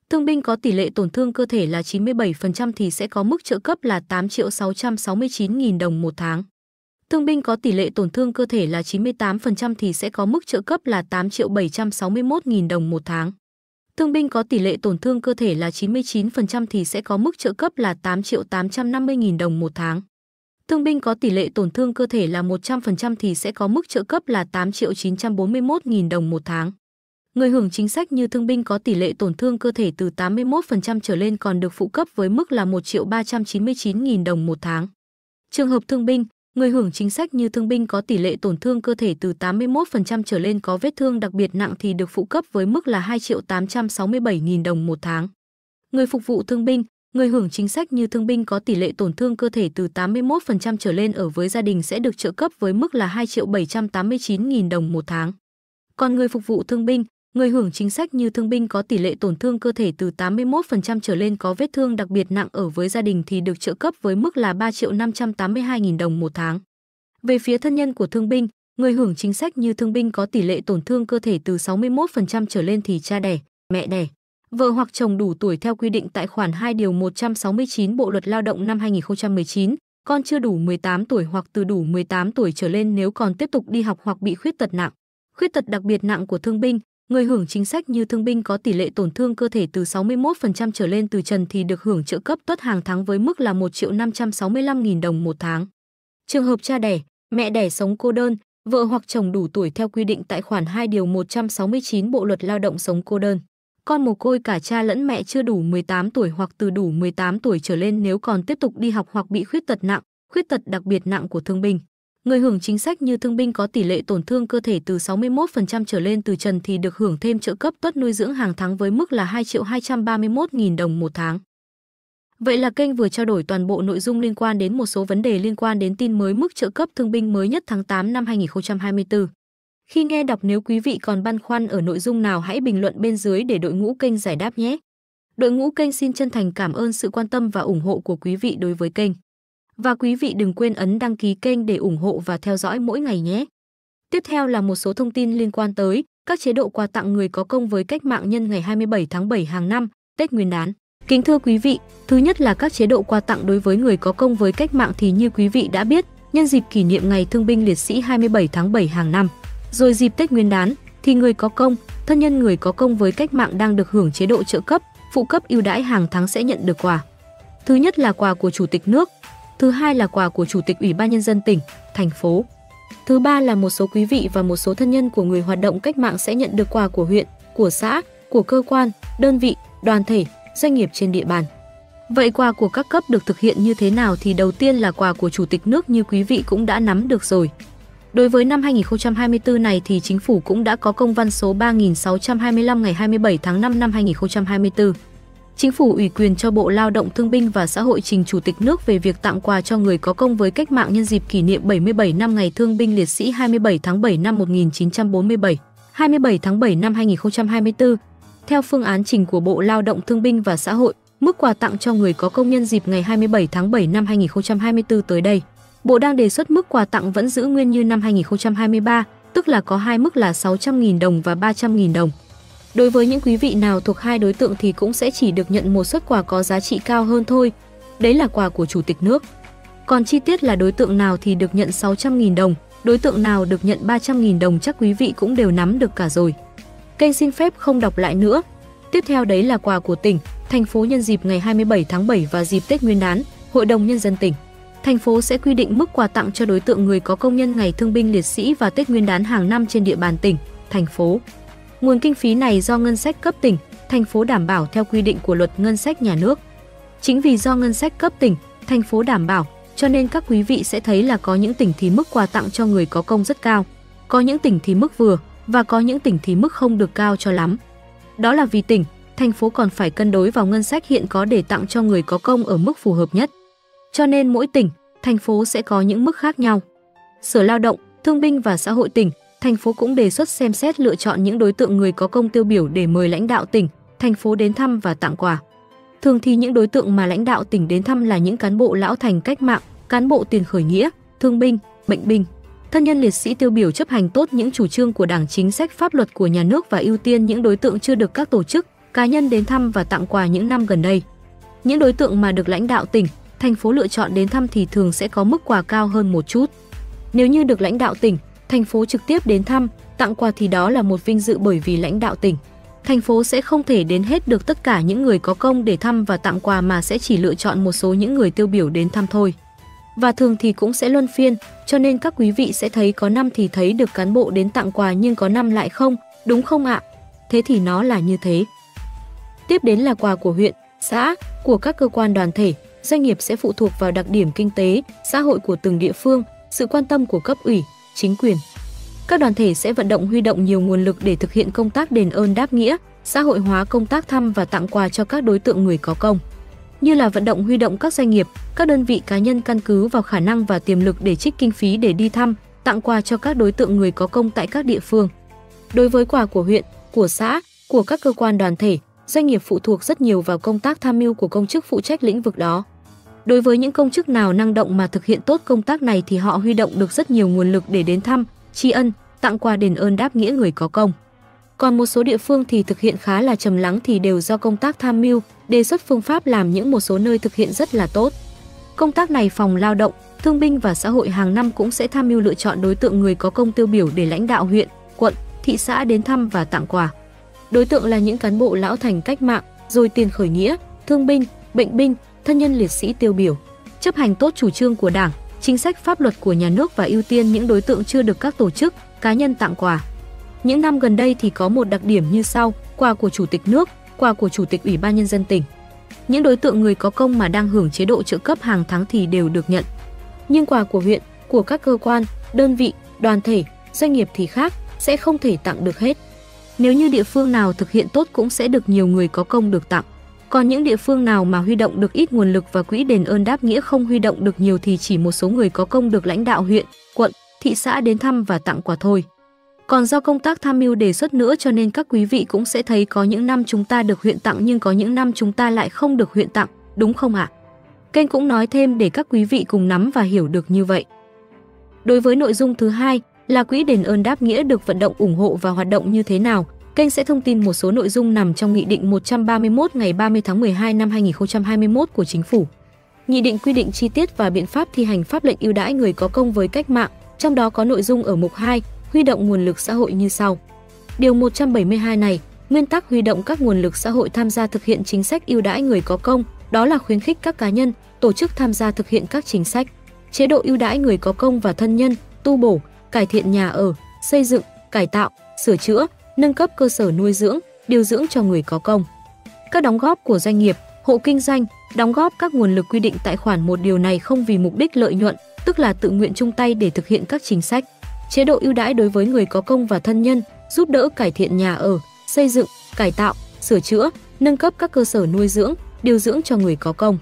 Thương binh có tỷ lệ tổn thương cơ thể là chín mươi bảy phần trăm thì sẽ có mức trợ cấp là tám triệu sáu trăm sáu mươi chín nghìn đồng một tháng. Thương binh có tỷ lệ tổn thương cơ thể là chín mươi tám phần trăm thì sẽ có mức trợ cấp là tám triệu bảy trăm sáu mươi mốt nghìn đồng một tháng. Thương binh có tỷ lệ tổn thương cơ thể là chín mươi chín phần trăm thì sẽ có mức trợ cấp là tám triệu tám trăm năm mươi nghìn đồng một tháng. Thương binh có tỷ lệ tổn thương cơ thể là một trăm phần trăm thì sẽ có mức trợ cấp là tám triệu chín trăm bốn mươi mốt nghìn đồng một tháng. Người hưởng chính sách như thương binh có tỷ lệ tổn thương cơ thể từ tám mươi mốt phần trăm trở lên còn được phụ cấp với mức là một triệu ba trăm chín mươi chín nghìn đồng một tháng. Trường hợp thương binh, người hưởng chính sách như thương binh có tỷ lệ tổn thương cơ thể từ tám mươi mốt phần trăm trở lên có vết thương đặc biệt nặng thì được phụ cấp với mức là hai triệu tám trăm sáu mươi bảy nghìn đồng một tháng. Người phục vụ thương binh, người hưởng chính sách như thương binh có tỷ lệ tổn thương cơ thể từ tám mươi mốt phần trăm trở lên ở với gia đình sẽ được trợ cấp với mức là hai triệu bảy trăm tám mươi chín nghìn đồng một tháng. Còn người phục vụ thương binh, người hưởng chính sách như thương binh có tỷ lệ tổn thương cơ thể từ tám mươi mốt phần trăm trở lên có vết thương đặc biệt nặng ở với gia đình thì được trợ cấp với mức là ba triệu năm trăm tám mươi hai nghìn đồng một tháng. Về phía thân nhân của thương binh, người hưởng chính sách như thương binh có tỷ lệ tổn thương cơ thể từ sáu mươi mốt phần trăm trở lên thì cha đẻ, mẹ đẻ, vợ hoặc chồng đủ tuổi theo quy định tại khoản hai điều một trăm sáu mươi chín Bộ luật Lao động năm hai nghìn không trăm mười chín, con chưa đủ mười tám tuổi hoặc từ đủ mười tám tuổi trở lên nếu còn tiếp tục đi học hoặc bị khuyết tật nặng. Khuyết tật đặc biệt nặng của thương binh, người hưởng chính sách như thương binh có tỷ lệ tổn thương cơ thể từ sáu mươi mốt phần trăm trở lên từ trần thì được hưởng trợ cấp tuất hàng tháng với mức là một triệu năm trăm sáu mươi lăm nghìn đồng một tháng. Trường hợp cha đẻ, mẹ đẻ sống cô đơn, vợ hoặc chồng đủ tuổi theo quy định tại khoản hai điều một trăm sáu mươi chín Bộ luật Lao động sống cô đơn. Con mồ côi cả cha lẫn mẹ chưa đủ mười tám tuổi hoặc từ đủ mười tám tuổi trở lên nếu còn tiếp tục đi học hoặc bị khuyết tật nặng, khuyết tật đặc biệt nặng của thương binh. Người hưởng chính sách như thương binh có tỷ lệ tổn thương cơ thể từ sáu mươi mốt phần trăm trở lên từ trần thì được hưởng thêm trợ cấp tuất nuôi dưỡng hàng tháng với mức là hai triệu hai trăm ba mươi mốt nghìn đồng một tháng. Vậy là kênh vừa trao đổi toàn bộ nội dung liên quan đến một số vấn đề liên quan đến tin mới mức trợ cấp thương binh mới nhất tháng tám năm hai nghìn không trăm hai mươi tư. Khi nghe đọc nếu quý vị còn băn khoăn ở nội dung nào hãy bình luận bên dưới để đội ngũ kênh giải đáp nhé. Đội ngũ kênh xin chân thành cảm ơn sự quan tâm và ủng hộ của quý vị đối với kênh. Và quý vị đừng quên ấn đăng ký kênh để ủng hộ và theo dõi mỗi ngày nhé. Tiếp theo là một số thông tin liên quan tới các chế độ quà tặng người có công với cách mạng nhân ngày hai mươi bảy tháng bảy hàng năm, Tết Nguyên đán. Kính thưa quý vị, thứ nhất là các chế độ quà tặng đối với người có công với cách mạng thì như quý vị đã biết, nhân dịp kỷ niệm Ngày Thương binh Liệt sĩ hai mươi bảy tháng bảy hàng năm, rồi dịp Tết Nguyên đán thì người có công, thân nhân người có công với cách mạng đang được hưởng chế độ trợ cấp, phụ cấp ưu đãi hàng tháng sẽ nhận được quà. Thứ nhất là quà của Chủ tịch nước, thứ hai là quà của Chủ tịch Ủy ban Nhân dân tỉnh, thành phố. Thứ ba là một số quý vị và một số thân nhân của người hoạt động cách mạng sẽ nhận được quà của huyện, của xã, của cơ quan, đơn vị, đoàn thể, doanh nghiệp trên địa bàn. Vậy quà của các cấp được thực hiện như thế nào thì đầu tiên là quà của Chủ tịch nước như quý vị cũng đã nắm được rồi. Đối với năm hai nghìn không trăm hai mươi tư này thì Chính phủ cũng đã có công văn số ba nghìn sáu trăm hai mươi lăm ngày hai mươi bảy tháng năm năm hai nghìn không trăm hai mươi tư. Chính phủ ủy quyền cho Bộ Lao động Thương binh và Xã hội trình Chủ tịch nước về việc tặng quà cho người có công với cách mạng nhân dịp kỷ niệm bảy mươi bảy năm Ngày Thương binh Liệt sĩ hai mươi bảy tháng bảy năm một nghìn chín trăm bốn mươi bảy, hai mươi bảy tháng bảy năm hai nghìn không trăm hai mươi tư. Theo phương án trình của Bộ Lao động Thương binh và Xã hội, mức quà tặng cho người có công nhân dịp ngày hai mươi bảy tháng bảy năm hai nghìn không trăm hai mươi tư tới đây, Bộ đang đề xuất mức quà tặng vẫn giữ nguyên như năm hai nghìn không trăm hai mươi ba, tức là có hai mức là sáu trăm nghìn đồng và ba trăm nghìn đồng. Đối với những quý vị nào thuộc hai đối tượng thì cũng sẽ chỉ được nhận một suất quà có giá trị cao hơn thôi. Đấy là quà của Chủ tịch nước. Còn chi tiết là đối tượng nào thì được nhận sáu trăm nghìn đồng, đối tượng nào được nhận ba trăm nghìn đồng chắc quý vị cũng đều nắm được cả rồi. Kênh xin phép không đọc lại nữa. Tiếp theo đấy là quà của tỉnh, thành phố nhân dịp ngày hai mươi bảy tháng bảy và dịp Tết Nguyên đán. Hội đồng Nhân dân tỉnh, thành phố sẽ quy định mức quà tặng cho đối tượng người có công nhân Ngày Thương binh Liệt sĩ và Tết Nguyên đán hàng năm trên địa bàn tỉnh, thành phố. Nguồn kinh phí này do ngân sách cấp tỉnh, thành phố đảm bảo theo quy định của Luật Ngân sách Nhà nước. Chính vì do ngân sách cấp tỉnh, thành phố đảm bảo, cho nên các quý vị sẽ thấy là có những tỉnh thì mức quà tặng cho người có công rất cao, có những tỉnh thì mức vừa và có những tỉnh thì mức không được cao cho lắm. Đó là vì tỉnh, thành phố còn phải cân đối vào ngân sách hiện có để tặng cho người có công ở mức phù hợp nhất. Cho nên mỗi tỉnh, thành phố sẽ có những mức khác nhau. Sở Lao động, Thương binh và Xã hội tỉnh, thành phố cũng đề xuất xem xét lựa chọn những đối tượng người có công tiêu biểu để mời lãnh đạo tỉnh, thành phố đến thăm và tặng quà. Thường thì những đối tượng mà lãnh đạo tỉnh đến thăm là những cán bộ lão thành cách mạng, cán bộ tiền khởi nghĩa, thương binh, bệnh binh, thân nhân liệt sĩ tiêu biểu chấp hành tốt những chủ trương của Đảng, chính sách pháp luật của nhà nước và ưu tiên những đối tượng chưa được các tổ chức, cá nhân đến thăm và tặng quà những năm gần đây. Những đối tượng mà được lãnh đạo tỉnh, thành phố lựa chọn đến thăm thì thường sẽ có mức quà cao hơn một chút. Nếu như được lãnh đạo tỉnh, thành phố trực tiếp đến thăm, tặng quà thì đó là một vinh dự, bởi vì lãnh đạo tỉnh, thành phố sẽ không thể đến hết được tất cả những người có công để thăm và tặng quà, mà sẽ chỉ lựa chọn một số những người tiêu biểu đến thăm thôi. Và thường thì cũng sẽ luân phiên, cho nên các quý vị sẽ thấy có năm thì thấy được cán bộ đến tặng quà nhưng có năm lại không, đúng không ạ? Thế thì nó là như thế. Tiếp đến là quà của huyện, xã, của các cơ quan đoàn thể, doanh nghiệp sẽ phụ thuộc vào đặc điểm kinh tế, xã hội của từng địa phương, sự quan tâm của cấp ủy, chính quyền. Các đoàn thể sẽ vận động huy động nhiều nguồn lực để thực hiện công tác đền ơn đáp nghĩa, xã hội hóa công tác thăm và tặng quà cho các đối tượng người có công. Như là vận động huy động các doanh nghiệp, các đơn vị cá nhân căn cứ vào khả năng và tiềm lực để trích kinh phí để đi thăm, tặng quà cho các đối tượng người có công tại các địa phương. Đối với quà của huyện, của xã, của các cơ quan đoàn thể, doanh nghiệp phụ thuộc rất nhiều vào công tác tham mưu của công chức phụ trách lĩnh vực đó. Đối với những công chức nào năng động mà thực hiện tốt công tác này thì họ huy động được rất nhiều nguồn lực để đến thăm, tri ân, tặng quà đền ơn đáp nghĩa người có công. Còn một số địa phương thì thực hiện khá là trầm lắng thì đều do công tác tham mưu, đề xuất phương pháp làm những một số nơi thực hiện rất là tốt. Công tác này Phòng Lao động, Thương binh và Xã hội hàng năm cũng sẽ tham mưu lựa chọn đối tượng người có công tiêu biểu để lãnh đạo huyện, quận, thị xã đến thăm và tặng quà. Đối tượng là những cán bộ lão thành cách mạng, rồi tiền khởi nghĩa, thương binh, bệnh binh, thân nhân liệt sĩ tiêu biểu, chấp hành tốt chủ trương của Đảng, chính sách pháp luật của nhà nước và ưu tiên những đối tượng chưa được các tổ chức, cá nhân tặng quà. Những năm gần đây thì có một đặc điểm như sau: quà của Chủ tịch nước, quà của Chủ tịch Ủy ban Nhân dân tỉnh. Những đối tượng người có công mà đang hưởng chế độ trợ cấp hàng tháng thì đều được nhận. Nhưng quà của huyện, của các cơ quan, đơn vị, đoàn thể, doanh nghiệp thì khác, sẽ không thể tặng được hết. Nếu như địa phương nào thực hiện tốt cũng sẽ được nhiều người có công được tặng. Còn những địa phương nào mà huy động được ít nguồn lực và quỹ đền ơn đáp nghĩa không huy động được nhiều thì chỉ một số người có công được lãnh đạo huyện, quận, thị xã đến thăm và tặng quà thôi. Còn do công tác tham mưu đề xuất nữa cho nên các quý vị cũng sẽ thấy có những năm chúng ta được huyện tặng nhưng có những năm chúng ta lại không được huyện tặng, đúng không ạ? Kênh cũng nói thêm để các quý vị cùng nắm và hiểu được như vậy. Đối với nội dung thứ hai là quỹ đền ơn đáp nghĩa được vận động ủng hộ và hoạt động như thế nào, kênh sẽ thông tin một số nội dung nằm trong Nghị định một trăm ba mươi mốt ngày ba mươi tháng mười hai năm hai nghìn không trăm hai mươi mốt của Chính phủ. Nghị định quy định chi tiết và biện pháp thi hành pháp lệnh ưu đãi người có công với cách mạng, trong đó có nội dung ở mục hai, huy động nguồn lực xã hội như sau. Điều một trăm bảy mươi hai này, nguyên tắc huy động các nguồn lực xã hội tham gia thực hiện chính sách ưu đãi người có công, đó là khuyến khích các cá nhân, tổ chức tham gia thực hiện các chính sách, chế độ ưu đãi người có công và thân nhân, tu bổ, cải thiện nhà ở, xây dựng, cải tạo, sửa chữa, nâng cấp cơ sở nuôi dưỡng, điều dưỡng cho người có công. Các đóng góp của doanh nghiệp, hộ kinh doanh, đóng góp các nguồn lực quy định tại khoản một điều này không vì mục đích lợi nhuận, tức là tự nguyện chung tay để thực hiện các chính sách, chế độ ưu đãi đối với người có công và thân nhân, giúp đỡ cải thiện nhà ở, xây dựng, cải tạo, sửa chữa, nâng cấp các cơ sở nuôi dưỡng, điều dưỡng cho người có công.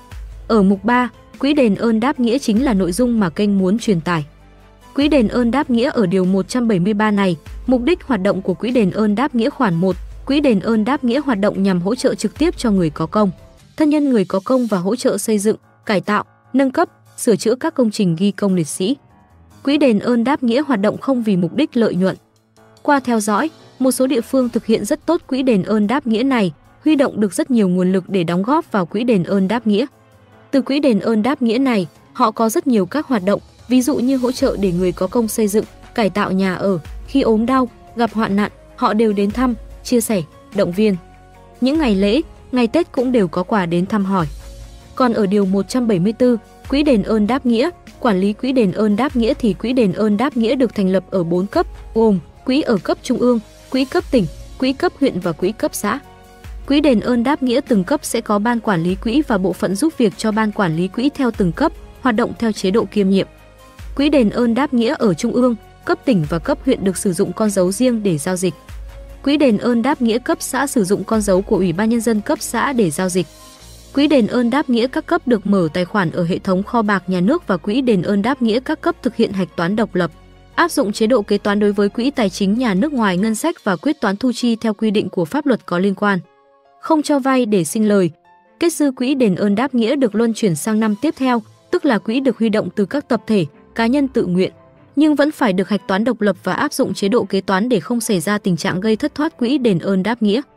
Ở mục ba, quỹ đền ơn đáp nghĩa chính là nội dung mà kênh muốn truyền tải. Quỹ đền ơn đáp nghĩa ở điều một trăm bảy mươi ba này, mục đích hoạt động của quỹ đền ơn đáp nghĩa khoản một, quỹ đền ơn đáp nghĩa hoạt động nhằm hỗ trợ trực tiếp cho người có công, thân nhân người có công và hỗ trợ xây dựng, cải tạo, nâng cấp, sửa chữa các công trình ghi công liệt sĩ. Quỹ đền ơn đáp nghĩa hoạt động không vì mục đích lợi nhuận. Qua theo dõi, một số địa phương thực hiện rất tốt quỹ đền ơn đáp nghĩa này, huy động được rất nhiều nguồn lực để đóng góp vào quỹ đền ơn đáp nghĩa. Từ quỹ đền ơn đáp nghĩa này, họ có rất nhiều các hoạt động, ví dụ như hỗ trợ để người có công xây dựng, cải tạo nhà ở, khi ốm đau, gặp hoạn nạn, họ đều đến thăm, chia sẻ, động viên. Những ngày lễ, ngày Tết cũng đều có quà đến thăm hỏi. Còn ở điều một trăm bảy mươi tư, quỹ đền ơn đáp nghĩa, quản lý quỹ đền ơn đáp nghĩa thì quỹ đền ơn đáp nghĩa được thành lập ở bốn cấp, gồm quỹ ở cấp trung ương, quỹ cấp tỉnh, quỹ cấp huyện và quỹ cấp xã. Quỹ đền ơn đáp nghĩa từng cấp sẽ có ban quản lý quỹ và bộ phận giúp việc cho ban quản lý quỹ theo từng cấp, hoạt động theo chế độ kiêm nhiệm. Quỹ đền ơn đáp nghĩa ở trung ương, cấp tỉnh và cấp huyện được sử dụng con dấu riêng để giao dịch. Quỹ đền ơn đáp nghĩa cấp xã sử dụng con dấu của Ủy ban Nhân dân cấp xã để giao dịch. Quỹ đền ơn đáp nghĩa các cấp được mở tài khoản ở hệ thống kho bạc nhà nước và quỹ đền ơn đáp nghĩa các cấp thực hiện hạch toán độc lập, áp dụng chế độ kế toán đối với quỹ tài chính nhà nước ngoài ngân sách và quyết toán thu chi theo quy định của pháp luật có liên quan. Không cho vay để sinh lời. Kết dư quỹ đền ơn đáp nghĩa được luân chuyển sang năm tiếp theo, tức là quỹ được huy động từ các tập thể, cá nhân tự nguyện, nhưng vẫn phải được hạch toán độc lập và áp dụng chế độ kế toán để không xảy ra tình trạng gây thất thoát quỹ đền ơn đáp nghĩa.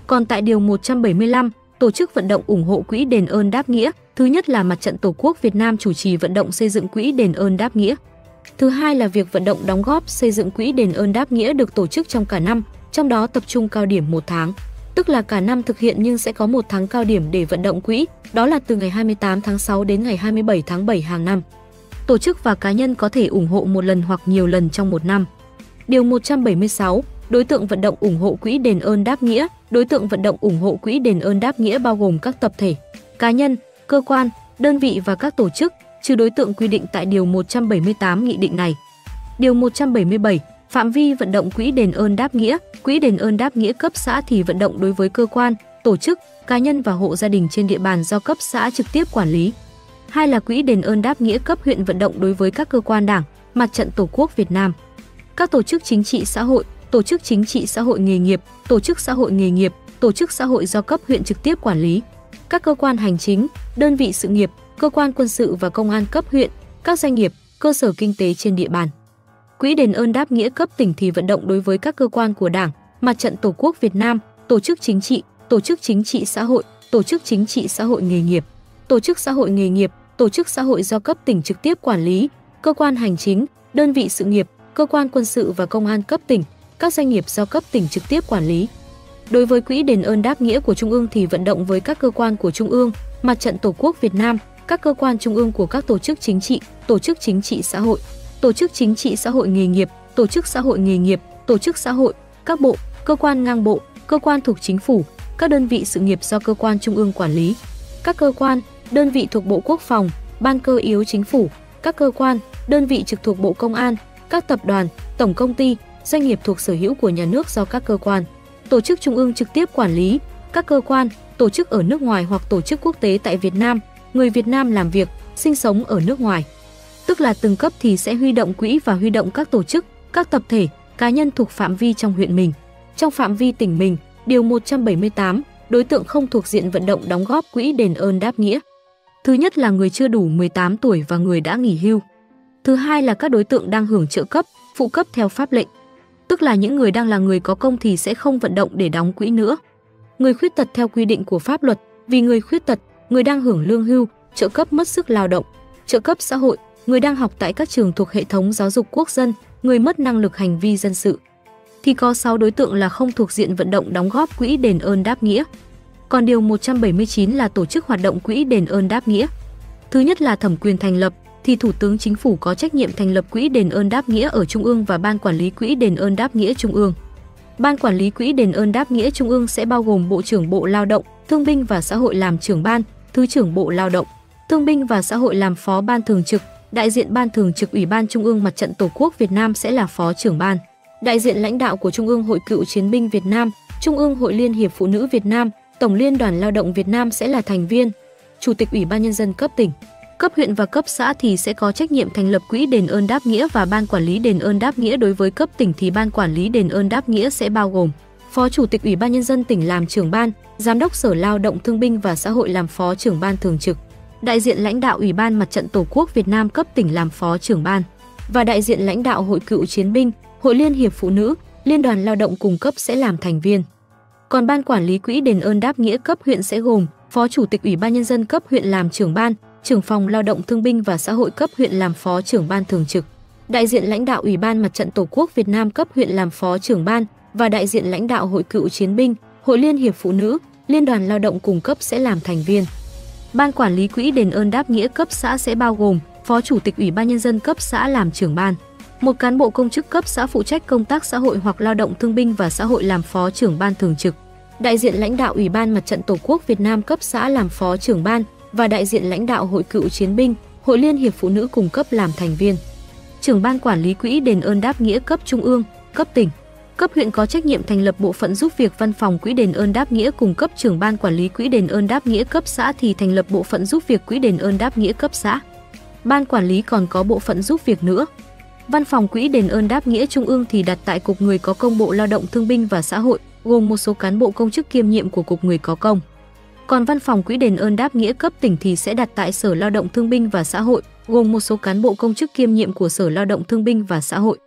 Còn tại điều một trăm bảy mươi lăm, tổ chức vận động ủng hộ quỹ đền ơn đáp nghĩa, thứ nhất là Mặt trận Tổ quốc Việt Nam chủ trì vận động xây dựng quỹ đền ơn đáp nghĩa. Thứ hai là việc vận động đóng góp xây dựng quỹ đền ơn đáp nghĩa được tổ chức trong cả năm, trong đó tập trung cao điểm một tháng. Tức là cả năm thực hiện nhưng sẽ có một tháng cao điểm để vận động quỹ, đó là từ ngày hai mươi tám tháng sáu đến ngày hai mươi bảy tháng bảy hàng năm. Tổ chức và cá nhân có thể ủng hộ một lần hoặc nhiều lần trong một năm. Điều một trăm bảy mươi sáu, đối tượng vận động ủng hộ quỹ đền ơn đáp nghĩa. Đối tượng vận động ủng hộ quỹ đền ơn đáp nghĩa bao gồm các tập thể, cá nhân, cơ quan, đơn vị và các tổ chức, trừ đối tượng quy định tại điều một trăm bảy mươi tám nghị định này. Điều một trăm bảy mươi bảy, phạm vi vận động quỹ đền ơn đáp nghĩa. Quỹ đền ơn đáp nghĩa cấp xã thì vận động đối với cơ quan, tổ chức, cá nhân và hộ gia đình trên địa bàn do cấp xã trực tiếp quản lý. Hai là quỹ đền ơn đáp nghĩa cấp huyện vận động đối với các cơ quan Đảng, Mặt trận Tổ quốc Việt Nam, các tổ chức chính trị xã hội, tổ chức chính trị xã hội nghề nghiệp, tổ chức xã hội nghề nghiệp, tổ chức xã hội do cấp huyện trực tiếp quản lý, các cơ quan hành chính, đơn vị sự nghiệp, cơ quan quân sự và công an cấp huyện, các doanh nghiệp, cơ sở kinh tế trên địa bàn. Quỹ đền ơn đáp nghĩa cấp tỉnh thì vận động đối với các cơ quan của Đảng, Mặt trận Tổ quốc Việt Nam, tổ chức chính trị, tổ chức chính trị xã hội, tổ chức chính trị xã hội nghề nghiệp, tổ chức xã hội nghề nghiệp, tổ chức xã hội do cấp tỉnh trực tiếp quản lý, cơ quan hành chính, đơn vị sự nghiệp, cơ quan quân sự và công an cấp tỉnh, các doanh nghiệp do cấp tỉnh trực tiếp quản lý. Đối với quỹ đền ơn đáp nghĩa của Trung ương thì vận động với các cơ quan của Trung ương, Mặt trận Tổ quốc Việt Nam, các cơ quan trung ương của các tổ chức chính trị, tổ chức chính trị xã hội, tổ chức chính trị xã hội nghề nghiệp, tổ chức xã hội nghề nghiệp, tổ chức xã hội, các bộ, cơ quan ngang bộ, cơ quan thuộc chính phủ, các đơn vị sự nghiệp do cơ quan trung ương quản lý, các cơ quan, đơn vị thuộc Bộ Quốc phòng, Ban cơ yếu chính phủ, các cơ quan, đơn vị trực thuộc Bộ Công an, các tập đoàn, tổng công ty, doanh nghiệp thuộc sở hữu của nhà nước do các cơ quan, tổ chức trung ương trực tiếp quản lý, các cơ quan, tổ chức ở nước ngoài hoặc tổ chức quốc tế tại Việt Nam, người Việt Nam làm việc, sinh sống ở nước ngoài. Tức là từng cấp thì sẽ huy động quỹ và huy động các tổ chức, các tập thể, cá nhân thuộc phạm vi trong huyện mình. Trong phạm vi tỉnh mình, điều một trăm bảy mươi tám, đối tượng không thuộc diện vận động đóng góp quỹ đền ơn đáp nghĩa. Thứ nhất là người chưa đủ mười tám tuổi và người đã nghỉ hưu. Thứ hai là các đối tượng đang hưởng trợ cấp, phụ cấp theo pháp lệnh. Tức là những người đang là người có công thì sẽ không vận động để đóng quỹ nữa. Người khuyết tật theo quy định của pháp luật, vì người khuyết tật, người đang hưởng lương hưu, trợ cấp mất sức lao động, trợ cấp xã hội, người đang học tại các trường thuộc hệ thống giáo dục quốc dân, người mất năng lực hành vi dân sự. Thì có sáu đối tượng là không thuộc diện vận động đóng góp quỹ đền ơn đáp nghĩa. Còn điều một trăm bảy mươi chín là tổ chức hoạt động quỹ đền ơn đáp nghĩa. Thứ nhất là thẩm quyền thành lập, thì Thủ tướng Chính phủ có trách nhiệm thành lập quỹ đền ơn đáp nghĩa ở Trung ương và Ban Quản lý Quỹ đền ơn đáp nghĩa Trung ương. Ban Quản lý Quỹ đền ơn đáp nghĩa Trung ương sẽ bao gồm Bộ trưởng Bộ Lao động, Thương binh và Xã hội làm trưởng ban, Thứ trưởng Bộ Lao động, Thương binh và Xã hội làm phó ban thường trực, đại diện Ban thường trực Ủy ban Trung ương Mặt trận Tổ quốc Việt Nam sẽ là phó trưởng ban. Đại diện lãnh đạo của Trung ương Hội Cựu chiến binh Việt Nam, Trung ương Hội Liên hiệp Phụ nữ Việt Nam, Tổng Liên đoàn Lao động Việt Nam sẽ là thành viên. Chủ tịch Ủy ban Nhân dân cấp tỉnh, cấp huyện và cấp xã thì sẽ có trách nhiệm thành lập quỹ đền ơn đáp nghĩa và Ban Quản lý đền ơn đáp nghĩa. Đối với cấp tỉnh thì Ban Quản lý đền ơn đáp nghĩa sẽ bao gồm Phó Chủ tịch Ủy ban Nhân dân tỉnh làm trưởng ban, Giám đốc Sở Lao động Thương binh và Xã hội làm phó trưởng ban thường trực, đại diện lãnh đạo Ủy ban Mặt trận Tổ quốc Việt Nam cấp tỉnh làm phó trưởng ban và đại diện lãnh đạo Hội Cựu chiến binh, Hội Liên hiệp Phụ nữ, Liên đoàn Lao động cùng cấp sẽ làm thành viên. Còn Ban Quản lý Quỹ đền ơn đáp nghĩa cấp huyện sẽ gồm Phó Chủ tịch Ủy ban Nhân dân cấp huyện làm trưởng ban, trưởng phòng Lao động Thương binh và Xã hội cấp huyện làm phó trưởng ban thường trực, đại diện lãnh đạo Ủy ban Mặt trận Tổ quốc Việt Nam cấp huyện làm phó trưởng ban và đại diện lãnh đạo Hội Cựu chiến binh, Hội Liên hiệp Phụ nữ, Liên đoàn Lao động cùng cấp sẽ làm thành viên. Ban Quản lý Quỹ đền ơn đáp nghĩa cấp xã sẽ bao gồm Phó Chủ tịch Ủy ban Nhân dân cấp xã làm trưởng ban, một cán bộ công chức cấp xã phụ trách công tác xã hội hoặc Lao động Thương binh và Xã hội làm phó trưởng ban thường trực, đại diện lãnh đạo Ủy ban Mặt trận Tổ quốc Việt Nam cấp xã làm phó trưởng ban và đại diện lãnh đạo Hội Cựu chiến binh, Hội Liên hiệp Phụ nữ cùng cấp làm thành viên. Trưởng Ban Quản lý Quỹ đền ơn đáp nghĩa cấp trung ương, cấp tỉnh, cấp huyện có trách nhiệm thành lập bộ phận giúp việc văn phòng Quỹ đền ơn đáp nghĩa cùng cấp. Trưởng Ban Quản lý Quỹ đền ơn đáp nghĩa cấp xã thì thành lập bộ phận giúp việc Quỹ đền ơn đáp nghĩa cấp xã. Ban quản lý còn có bộ phận giúp việc nữa. Văn phòng Quỹ đền ơn đáp nghĩa trung ương thì đặt tại Cục Người có công Bộ Lao động Thương binh và Xã hội, gồm một số cán bộ công chức kiêm nhiệm của Cục Người có công. Còn Văn phòng Quỹ đền ơn đáp nghĩa cấp tỉnh thì sẽ đặt tại Sở Lao động Thương binh và Xã hội, gồm một số cán bộ công chức kiêm nhiệm của Sở Lao động Thương binh và Xã hội.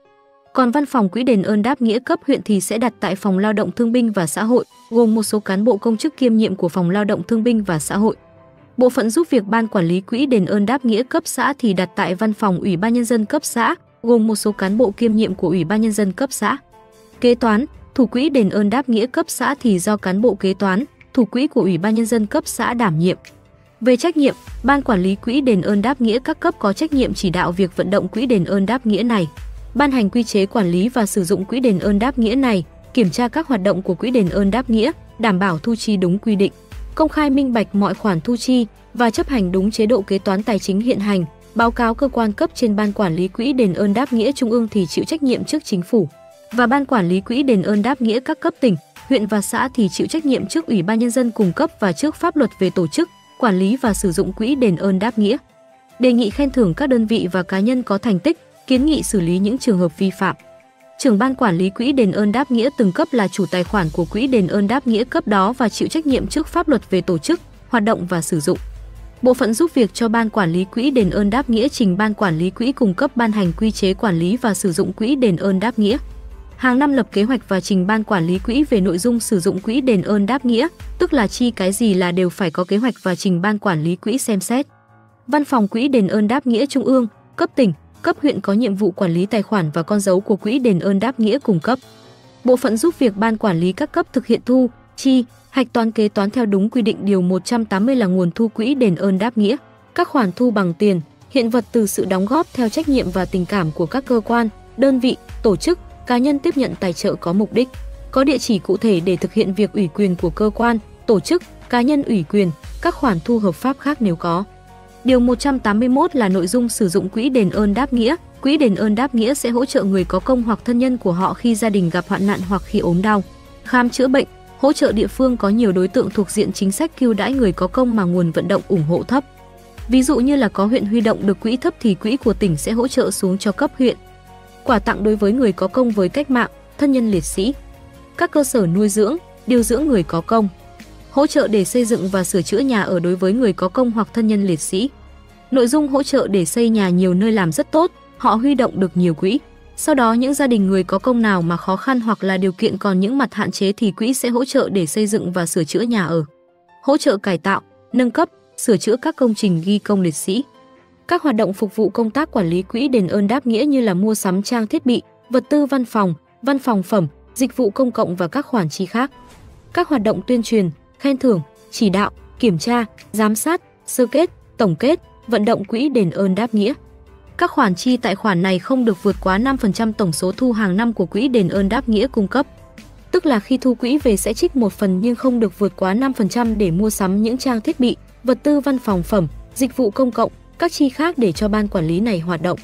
Còn văn phòng quỹ đền ơn đáp nghĩa cấp huyện thì sẽ đặt tại Phòng Lao động Thương binh và Xã hội, gồm một số cán bộ công chức kiêm nhiệm của Phòng Lao động Thương binh và Xã hội. Bộ phận giúp việc ban quản lý quỹ đền ơn đáp nghĩa cấp xã thì đặt tại Văn phòng Ủy ban Nhân dân cấp xã, gồm một số cán bộ kiêm nhiệm của Ủy ban Nhân dân cấp xã. Kế toán, thủ quỹ đền ơn đáp nghĩa cấp xã thì do cán bộ kế toán, thủ quỹ của Ủy ban Nhân dân cấp xã đảm nhiệm. Về trách nhiệm, ban quản lý quỹ đền ơn đáp nghĩa các cấp có trách nhiệm chỉ đạo việc vận động quỹ đền ơn đáp nghĩa này, ban hành quy chế quản lý và sử dụng quỹ đền ơn đáp nghĩa này, kiểm tra các hoạt động của quỹ đền ơn đáp nghĩa, đảm bảo thu chi đúng quy định, công khai minh bạch mọi khoản thu chi và chấp hành đúng chế độ kế toán tài chính hiện hành, báo cáo cơ quan cấp trên. Ban quản lý quỹ đền ơn đáp nghĩa trung ương thì chịu trách nhiệm trước chính phủ, và ban quản lý quỹ đền ơn đáp nghĩa các cấp tỉnh, huyện và xã thì chịu trách nhiệm trước Ủy ban Nhân dân cung cấp và trước pháp luật về tổ chức, quản lý và sử dụng quỹ đền ơn đáp nghĩa. Đề nghị khen thưởng các đơn vị và cá nhân có thành tích, kiến nghị xử lý những trường hợp vi phạm. Trưởng ban quản lý quỹ đền ơn đáp nghĩa từng cấp là chủ tài khoản của quỹ đền ơn đáp nghĩa cấp đó và chịu trách nhiệm trước pháp luật về tổ chức, hoạt động và sử dụng. Bộ phận giúp việc cho ban quản lý quỹ đền ơn đáp nghĩa trình ban quản lý quỹ cung cấp ban hành quy chế quản lý và sử dụng quỹ đền ơn đáp nghĩa. Hàng năm lập kế hoạch và trình ban quản lý quỹ về nội dung sử dụng quỹ đền ơn đáp nghĩa, tức là chi cái gì là đều phải có kế hoạch và trình ban quản lý quỹ xem xét. Văn phòng quỹ đền ơn đáp nghĩa trung ương, cấp tỉnh, cấp huyện có nhiệm vụ quản lý tài khoản và con dấu của quỹ đền ơn đáp nghĩa cung cấp. Bộ phận giúp việc ban quản lý các cấp thực hiện thu, chi, hạch toán kế toán theo đúng quy định. Điều một trăm tám mươi là nguồn thu quỹ đền ơn đáp nghĩa. Các khoản thu bằng tiền, hiện vật từ sự đóng góp theo trách nhiệm và tình cảm của các cơ quan, đơn vị, tổ chức, cá nhân tiếp nhận tài trợ có mục đích, có địa chỉ cụ thể để thực hiện việc ủy quyền của cơ quan, tổ chức, cá nhân ủy quyền, các khoản thu hợp pháp khác nếu có. Điều một trăm tám mươi mốt là nội dung sử dụng quỹ đền ơn đáp nghĩa. Quỹ đền ơn đáp nghĩa sẽ hỗ trợ người có công hoặc thân nhân của họ khi gia đình gặp hoạn nạn hoặc khi ốm đau, khám chữa bệnh, hỗ trợ địa phương có nhiều đối tượng thuộc diện chính sách ưu đãi người có công mà nguồn vận động ủng hộ thấp. Ví dụ như là có huyện huy động được quỹ thấp thì quỹ của tỉnh sẽ hỗ trợ xuống cho cấp huyện. Quà tặng đối với người có công với cách mạng, thân nhân liệt sĩ. Các cơ sở nuôi dưỡng, điều dưỡng người có công. Hỗ trợ để xây dựng và sửa chữa nhà ở đối với người có công hoặc thân nhân liệt sĩ. Nội dung hỗ trợ để xây nhà nhiều nơi làm rất tốt, họ huy động được nhiều quỹ. Sau đó những gia đình người có công nào mà khó khăn hoặc là điều kiện còn những mặt hạn chế thì quỹ sẽ hỗ trợ để xây dựng và sửa chữa nhà ở. Hỗ trợ cải tạo, nâng cấp, sửa chữa các công trình ghi công liệt sĩ. Các hoạt động phục vụ công tác quản lý quỹ đền ơn đáp nghĩa như là mua sắm trang thiết bị, vật tư văn phòng, văn phòng phẩm, dịch vụ công cộng và các khoản chi khác. Các hoạt động tuyên truyền, khen thưởng, chỉ đạo, kiểm tra, giám sát, sơ kết, tổng kết, vận động quỹ đền ơn đáp nghĩa. Các khoản chi tại khoản này không được vượt quá năm phần trăm tổng số thu hàng năm của quỹ đền ơn đáp nghĩa cung cấp. Tức là khi thu quỹ về sẽ trích một phần nhưng không được vượt quá năm phần trăm để mua sắm những trang thiết bị, vật tư văn phòng phẩm, dịch vụ công cộng, các chi khác để cho ban quản lý này hoạt động.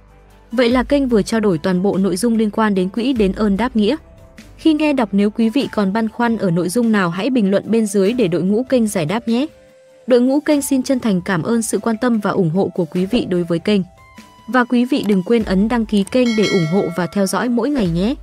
Vậy là kênh vừa trao đổi toàn bộ nội dung liên quan đến quỹ đền ơn đáp nghĩa. Khi nghe đọc nếu quý vị còn băn khoăn ở nội dung nào hãy bình luận bên dưới để đội ngũ kênh giải đáp nhé. Đội ngũ kênh xin chân thành cảm ơn sự quan tâm và ủng hộ của quý vị đối với kênh. Và quý vị đừng quên ấn đăng ký kênh để ủng hộ và theo dõi mỗi ngày nhé.